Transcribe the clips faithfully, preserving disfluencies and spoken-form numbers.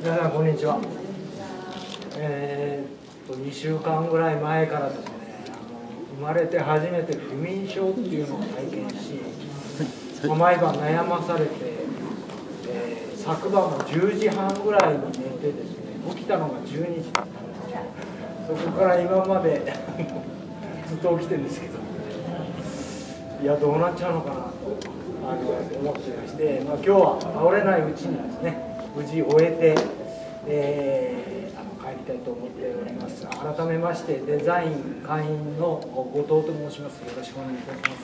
皆さんこんにちは。えー、っとにしゅうかんぐらい前からですね、あの生まれて初めて不眠症っていうのを体験し、まあ、毎晩悩まされて、えー、昨晩もじゅうじはんぐらいに寝てですね、起きたのがじゅうにじだったんですよ。そこから今までずっと起きてるんですけど、いやどうなっちゃうのかなとあの思ってまして、まあ、今日は倒れないうちにですね、無事終えて、えー、あの帰りたいと思っております。改めましてデザイン会員の後藤と申します。よろしくお願いいたします。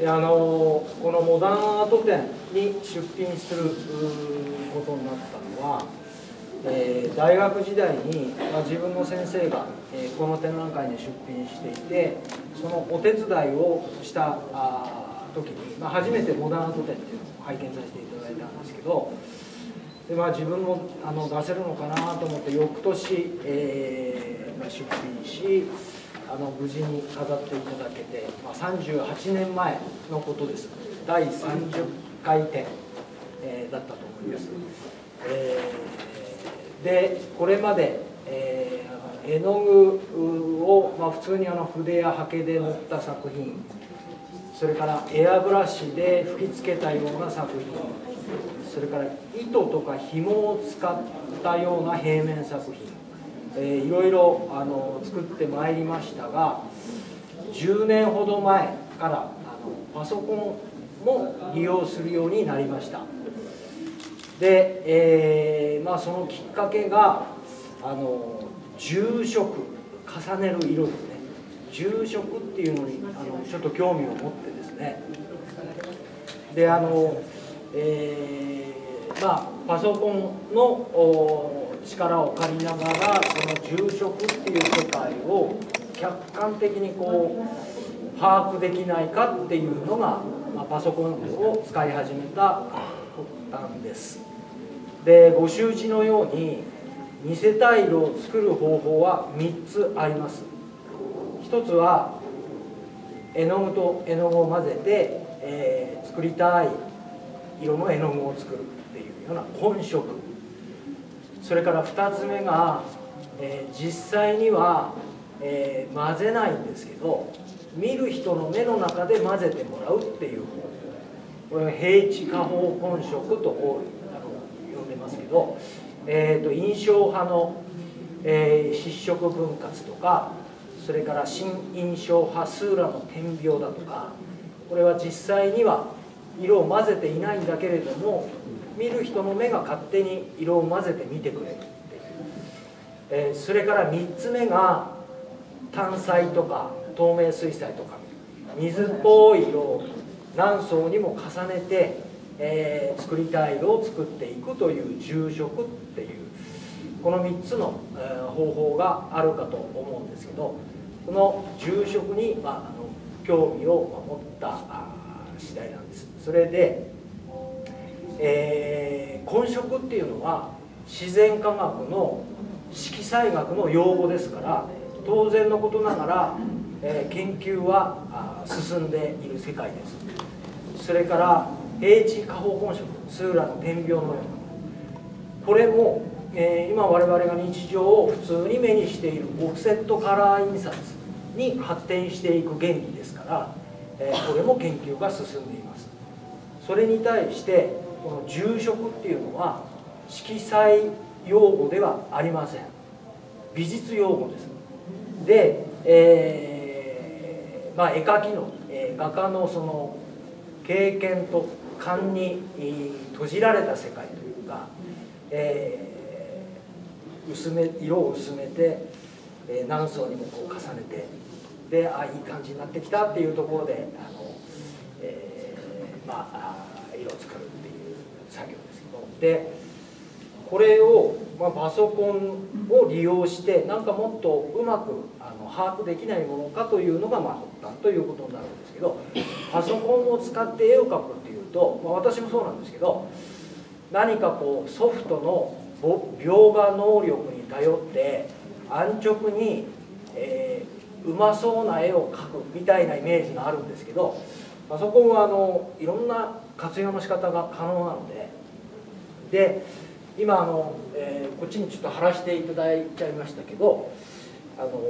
であのこのモダンアート展に出品することになったのは、えー、大学時代に、まあ、自分の先生が、えー、この展覧会に出品していて、そのお手伝いをしたあ時に、まあ、初めてモダンアート展っていうのを拝見させていただいたんですけど、で、まあ、自分もあの出せるのかなと思って翌年、えーまあ、出品し、あの無事に飾っていただけて、まあ、さんじゅうはちねんまえのことです。だいさんじゅっかい展、えー、だったと思います。えー、でこれまで、えー、絵の具を、まあ、普通にあの筆や刷毛で塗った作品、それからエアブラシで吹きつけたような作品、それから糸とか紐を使ったような平面作品、えー、いろいろあの作ってまいりましたが、じゅうねんほど前からあのパソコンも利用するようになりました。で、えーまあ、そのきっかけがあの重色、重ねる色ですね。重色っていうのにあのちょっと興味を持ってですね、であの、えーまあ、パソコンの力を借りながらその重色っていう世界を客観的にこう把握できないかっていうのが、まあ、パソコンを使い始めた発端です。でご周知のように似せた色を作る方法はみっつあります。一つは絵の具と絵の具を混ぜて、えー、作りたい色の絵の具を作るっていうような混色。それからふたつめが、えー、実際には、えー、混ぜないんですけど、見る人の目の中で混ぜてもらうっていう方法。これは平地下方混色と呼んでますけど、えー、と印象派の、えー、漆色分割とか、それから新印象派スーラの点描だとか、これは実際には色を混ぜていないんだけれども、見る人の目が勝手に色を混ぜて見てくれるっていう、えー、それからみっつめが単彩とか透明水彩とか水っぽい色を何層にも重ねて、えー、作りたい色を作っていくという重色っていう、このみっつの、えー、方法があるかと思うんですけど、この重色に、まあ、あの興味を持った次第なんです。それで、えー、混色っていうのは自然科学の色彩学の用語ですから、当然のことながら、えー、研究は進んでいる世界です。それから平地下方混色、スーラの点描のような、これも、えー、今我々が日常を普通に目にしているオフセットカラー印刷に発展していく原理ですから、えー、これも研究が進んでいます。それに対してこの重色っていうのは色彩用語ではありません。美術用語です。で、えーまあ、絵描きの、えー、画家のその経験と勘に、えー、閉じられた世界というか、えー、薄め色を薄めて、えー、何層にもこう重ねて、で、あ、いい感じになってきたっていうところであの、えー、まあ色を作るっていう作業ですけど、でこれを、まあ、パソコンを利用してなんかもっとうまくあの把握できないものかというのが、まあ、発端ということになるんですけど、パソコンを使って絵を描くっていうと、まあ、私もそうなんですけど、何かこうソフトの描画能力に頼って安直に、えー、うまそうな絵を描くみたいなイメージがあるんですけど、パソコンはあのいろんな活用の仕方が可能なので、 で今あの、えー、こっちにちょっと貼らせていただいちゃいましたけど、あの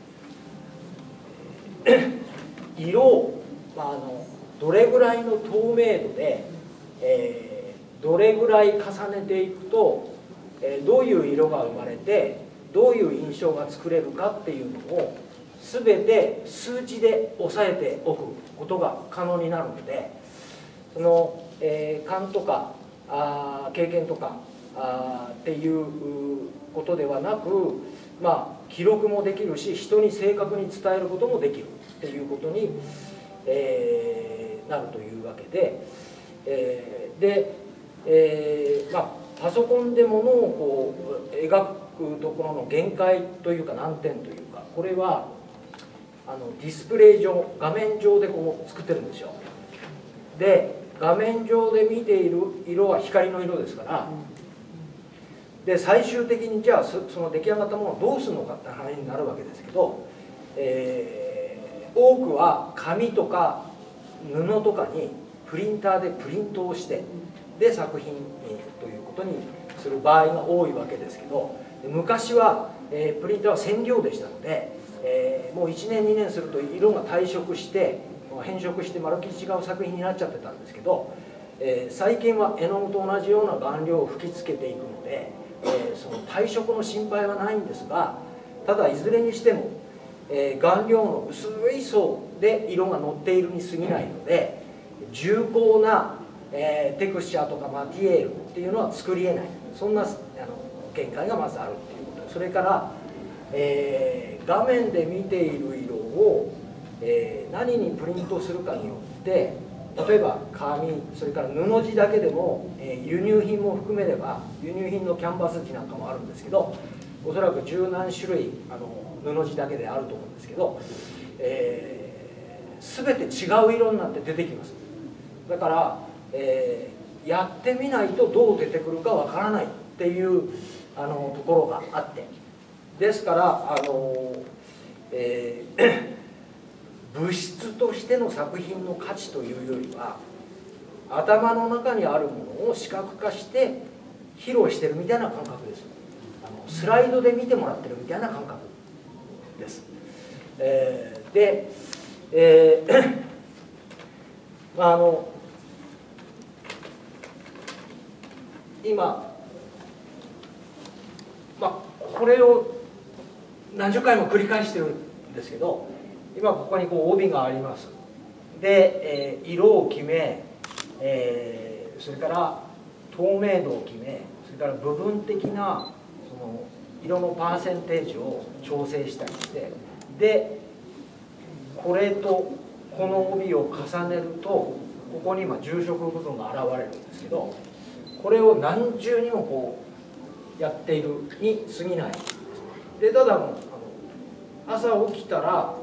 色を、まあ、あのどれぐらいの透明度で、えー、どれぐらい重ねていくと、えー、どういう色が生まれてどういう印象が作れるかっていうのを全て数値で押さえておくことが可能になるので、その、えー、勘とかあ経験とかあっていうことではなく、まあ、記録もできるし人に正確に伝えることもできるっていうことに、えー、なるというわけで、えー、で、えーまあ、パソコンでものをこう描くところの限界というか難点というか、これはあのディスプレイ上画面上でこう作ってるんですよ。で画面上で見ている色は光の色ですから、で最終的にじゃあその出来上がったものをどうするのかって話になるわけですけど、えー、多くは紙とか布とかにプリンターでプリントをしてで作品にということにする場合が多いわけですけど、昔は、えー、プリンターは染料でしたので、えー、もういちねんにねんすると色が退色して変色してまるっきり違う作品になっちゃってたんですけど、えー、最近は絵の具と同じような顔料を吹きつけていくので、えー、その退色の心配はないんですが、ただいずれにしても、えー、顔料の薄い層で色が乗っているに過ぎないので、重厚な、えー、テクスチャーとかマティエールっていうのは作りえない、そんなあの限界がまずあるっていうこと。それから、えー、画面で見ている色を、えー、何にプリントするかによって、例えば紙、それから布地だけでも、えー、輸入品も含めれば輸入品のキャンバス地なんかもあるんですけど、おそらく十何種類あの布地だけであると思うんですけど、えー、全て違う色になって出てきます。だから、えー、やってみないとどう出てくるかわからないっていうあのところがあって、ですからあの、えー物質としての作品の価値というよりは、頭の中にあるものを視覚化して披露してるみたいな感覚です。あのスライドで見てもらってるみたいな感覚です。えー、で、えーまあ、あの今、まあ、これを何十回も繰り返してるんですけど、今ここにこう帯があります。で、えー、色を決め、えー、それから透明度を決め、それから部分的なその色のパーセンテージを調整したりして、でこれとこの帯を重ねるとここに今重色部分が現れるんですけど、これを何重にもこうやっているに過ぎない。でただもうあの朝起きたら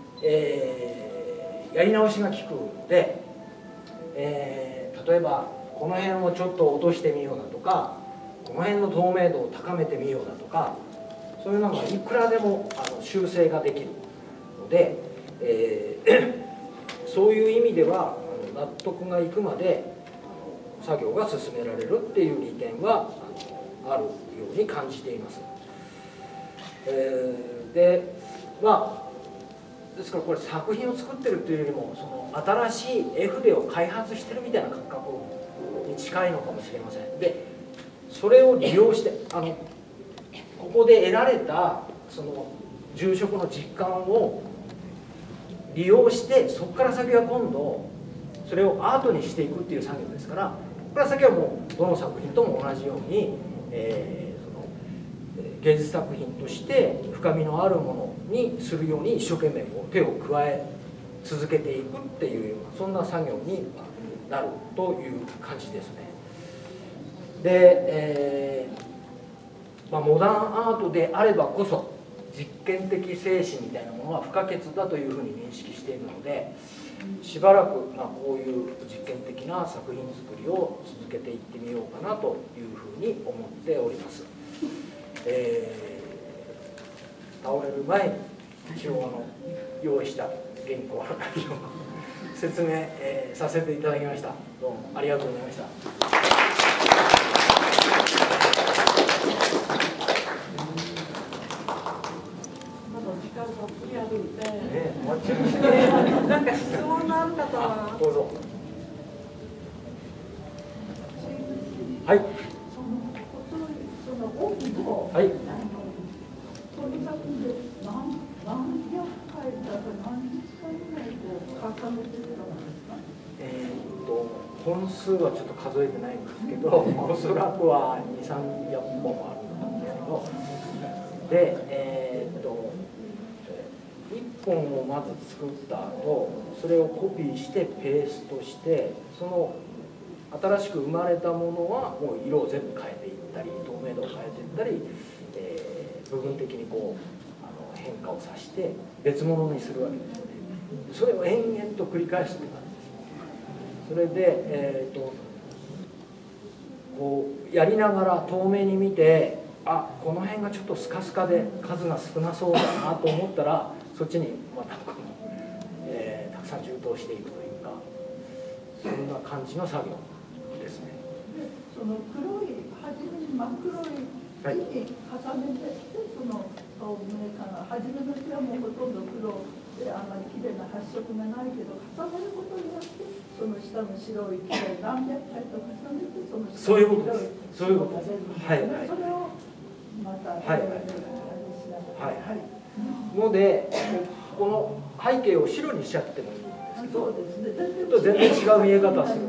えー、やり直しが効くので、えー、例えばこの辺をちょっと落としてみようだとか、この辺の透明度を高めてみようだとか、そういうのがいくらでもあの修正ができるので、えー、そういう意味ではあの納得がいくまであの作業が進められるっていう利点はあのあるように感じています。えー、でまあですからこれ作品を作ってるというよりもその新しい絵筆を開発してるみたいな感覚に近いのかもしれません。でそれを利用してあのここで得られたその住職の実感を利用して、そこから先は今度それをアートにしていくっていう作業ですから、ここから先はもうどの作品とも同じように、えー、その芸術作品として深みのあるものにするように一生懸命こう手を加え続けていくっていうような、そんな作業になるという感じですね。で、えーまあ、モダンアートであればこそ実験的精神みたいなものは不可欠だというふうに認識しているので、しばらくまあこういう実験的な作品作りを続けていってみようかなというふうに思っております。えー、倒れる前に一応あの用意した原稿の内容を説明、えー、させていただきました。どうもありがとうございました。 なんか質問のある方はどうぞ。はい。はい。えーっと本数はちょっと数えてないんですけど、おそらくはに、さんびゃっぽんはあると思うんですけど、で、えーっといっぽんをまず作った後、それをコピーしてペーストして、その新しく生まれたものはもう色を全部変えていったり、透明度を変えていったり、えー、部分的にこうあの変化をさして別物にするわけですよね。それを延々と繰り返すって感じです。それで、えー、とこうやりながら遠目に見て、あ、この辺がちょっとスカスカで数が少なそうだなと思ったら、そっちにまたこの、えー、たくさん充当していくというか、そんな感じの作業ですね。 でその黒い初めに真っ黒い木に重ねてきて、はい、その透明感が初めの木はもうほとんど黒であまり綺麗な発色がないけど、重ねることによってその下の白い木を何百回と重ねて、その下の白いそういうことです。はいはい。 それをまたはいはいはいので、この背景を白にしちゃってもいいんですけど、 そうですね、 全然違う見え方をする。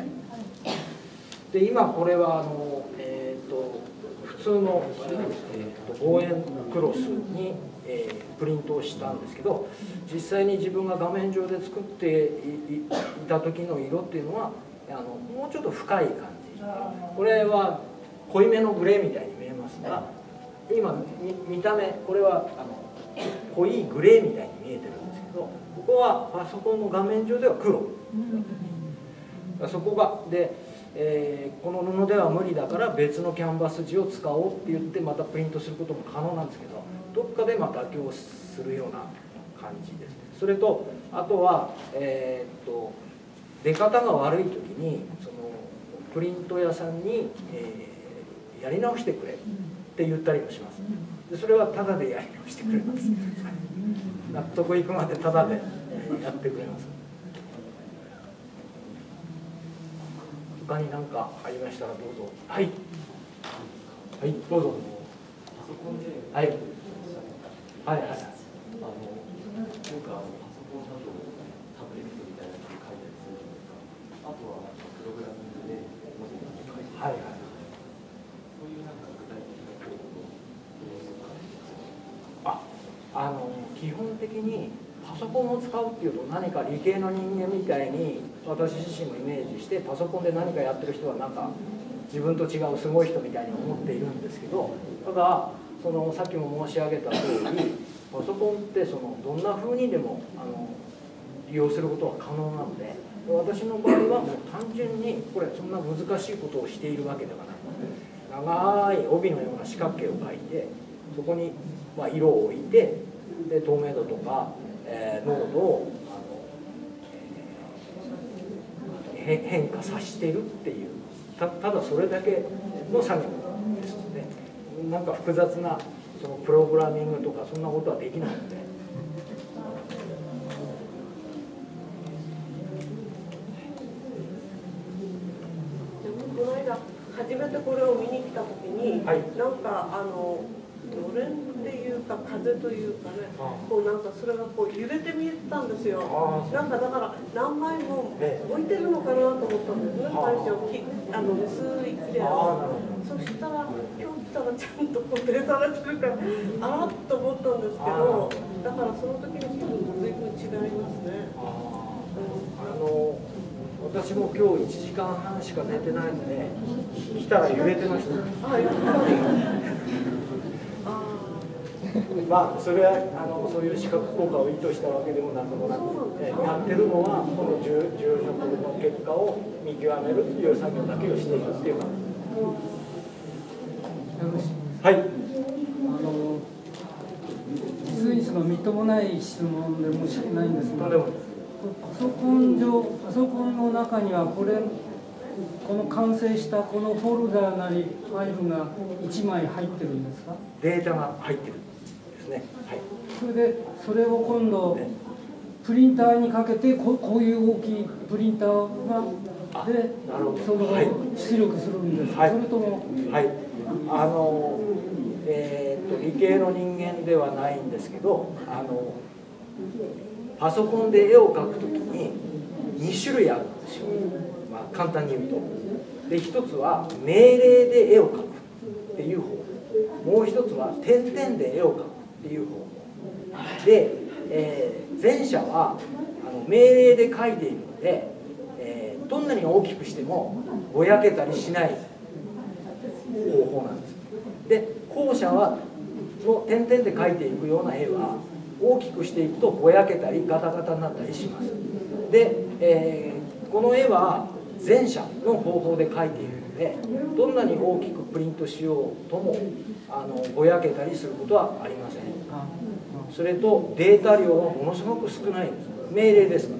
で、今これはあの、えー、と普通の、えー、と望遠クロスに、えー、プリントをしたんですけど、実際に自分が画面上で作ってい, いた時の色っていうのはあのもうちょっと深い感じ。これは濃いめのグレーみたいに見えますが、今 見, 見た目これはあの濃いグレーみたいに見えてるんですけど、ここはパソコンの画面上では黒。そこがで、えー、この布では無理だから別のキャンバス地を使おうって言ってまたプリントすることも可能なんですけど、どっかでまあ妥協するような感じですね。それとあとは、えー、っと出方が悪い時にそのプリント屋さんに、えー、やり直してくれって言ったりもします。でそれはタダでやり直してくれます。納得いくまでタダでやってくれます。他に何かありましたらどうぞ。はい。はい、どうぞ。 パソコンで、 はい。はいはい。 あの、なんかパソコンだとタブレットみたいなので書いたりするじゃないですか。あとはプログラミングで文字に書いて、はいはい。そういうなんか具体的なコードをどうするかです。 あ、あの基本的にパソコンを使うっていうと何か理系の人間みたいに私自身もイメージして、パソコンで何かやってる人はなんか自分と違うすごい人みたいに思っているんですけど、ただそのさっきも申し上げた通り、パソコンってそのどんな風にでもあの利用することは可能なので、私の場合はもう単純にこれそんな難しいことをしているわけではないので、長い帯のような四角形を描いて、そこにまあ色を置いて、で透明度とか、えー、濃度をあの、えー、変化させてるっていう、た, ただそれだけの作業ですので、なんか複雑なそのプログラミングとかそんなことはできないので。 この間初めてこれを見に来た時に、はい、なんかあののれんっていうか風というかね、こうなんかそれがこう揺れて見えてたんですよ。なんかだから何枚も置いてるのかなと思ったんですね、最初あの薄い木で。そしたら今日来たらちゃんと固定されてるから、あらっと思ったんですけど、だからその時の気分と随分違いますね。 あの私も今日いちじかんはんしか寝てないので、来たら揺れてました。あ、やっぱり。まあそれはあのそういう視覚効果を意図したわけでもなんともなく、えやってるのはこの住職の結果を見極めるっていう作業だけをしているっていう感じ。はい。 あの実にそのみっともない質問で申し訳ないんですが、パソコン上パソコンの中にはこれこの完成したこのフォルダーなりファイルがいちまい入ってるんですか？ データが入ってるんですね。はい、 それでそれを今度プリンターにかけてここういう大きいプリンターがでその出力するんですか、はい、それとも、 はい、あのえー、っと理系の人間ではないんですけど、あのパソコンで絵を描くときにに種類あるんですよ、まあ、簡単に言うと。で一つは命令で絵を描くっていう方法、もう一つは点々で絵を描くっていう方法で、えー、前者はあの命令で描いているので、えー、どんなに大きくしてもぼやけたりしない方法なんです。で後者はの点々で描いていくような絵は大きくしていくとぼやけたりガタガタになったりします。で、えー、この絵は前者の方法で描いているので、どんなに大きくプリントしようともあのぼやけたりすることはありません。それとデータ量はものすごく少ないです。命令ですから。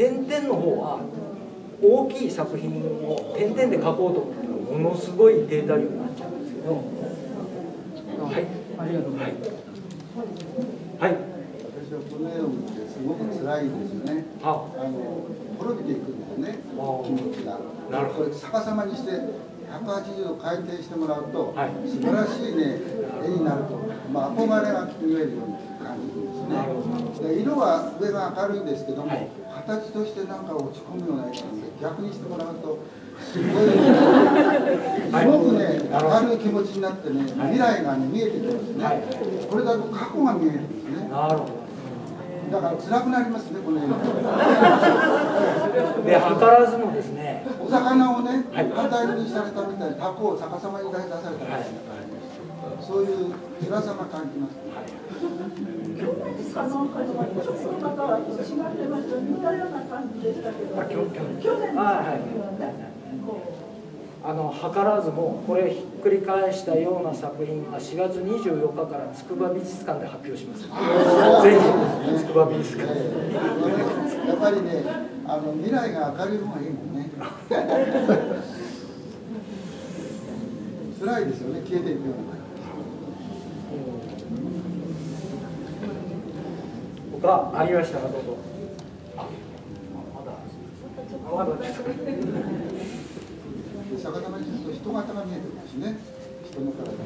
点々の方は大きい作品を点々で描こうと思ったらものすごいデータ量になっちゃうんですけど。はい、 ありがとうございます。 はい。 私はこの絵を見てすごく辛いんですよね。あの滅びていくんですね、気持ちが。なるほど。これ逆さまにしてひゃくはちじゅうど回転してもらうと、はい、素晴らしいね絵になると、まあ、憧れが見えるように感じるんですね。で色は上が明るいんですけども、はい、形としてなんか落ち込むような絵なんで逆にしてもらうとすごいすごくね明るい気持ちになってね、未来がね見えてきますね。はい、これだと過去が見えるんですね。なるほど。だから辛くなりますね、この絵は。 で、図らずもですね、 お魚をね、反対にされたみたいにタコを逆さまに出されたみたいな、はい、そういう辛さが感じます。 去年かなんかではちょっとまた違ってました。似たような感じでしたけど、去年の作品はね。 あの図らずもこれひっくり返したような作品はしがつにじゅうよっかから筑波美術館で発表します。ぜひ筑波美術館。 やっぱりね、あの未来が明るい方がいいもんね。辛いですよね、消えていくような。 他ありましたらどうぞ。あ、まだ。まだちょっと。 逆さまにすると人型が見えてくるしね、人の体です。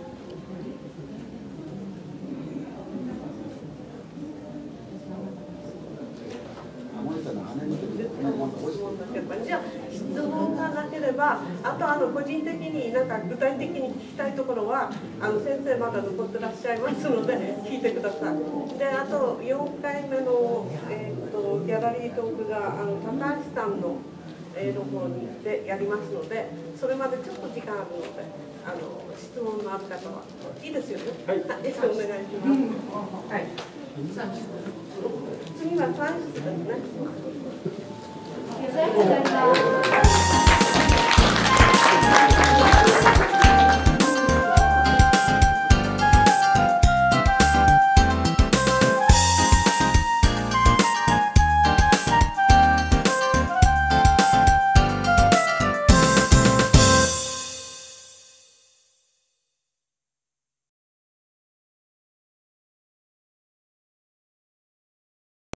じゃあ質問がなければ、あとあの個人的になんか具体的に聞きたいところはあの先生まだ残ってらっしゃいますので聞いてください。であとよんかいめの、えー、とギャラリートークがあの高橋さんの絵の方にでやりますので、それまでちょっと時間あるので、あの質問のある方はいいですよね。はい、お願いします。はい。次はさん室ですね。